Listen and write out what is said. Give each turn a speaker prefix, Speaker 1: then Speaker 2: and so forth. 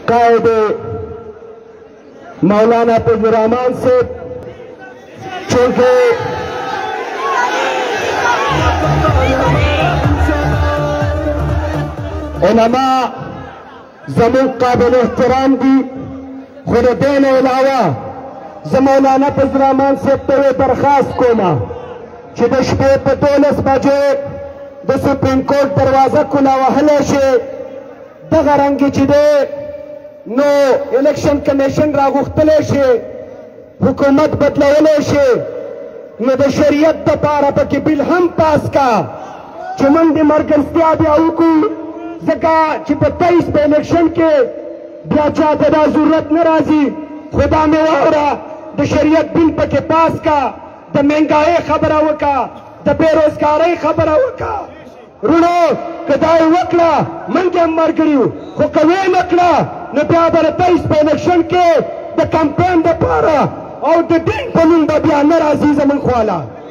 Speaker 1: قائد مولانا فضل الرحمان سے چونکہ علماء زمون قابل احترام دی خود دین علاوہ مولانا فضل الرحمان سے تو درخواست کوما چې د شپې په 12 بجې د سپریم کورټ دروازه کلا وهلی شي دغه رنګې چې دی نو الیکشن کمیشن راغوښتلی شي حکومت بدلولی شي نو د شریعت دپاره پکې بیل هم پاس کا چې موږ د مرګرستیا بیا وکړو ځکه چې په 23 په الیکشن کې بیا چاته دا ضرورت نه راځي خو دا مې واوره د شریعت بیل پکې پاس کا د مهنګایۍ خبره وکړه د بېروزګارۍ خبره وکړه رونو که دا یې وکړه موږ هم ملګري یو خو که ویې نه کړه نو بیا به د 23 په الیکشن کې د کمپین دپاره او د دین په نوم به بیا نه راځي زموږ خواله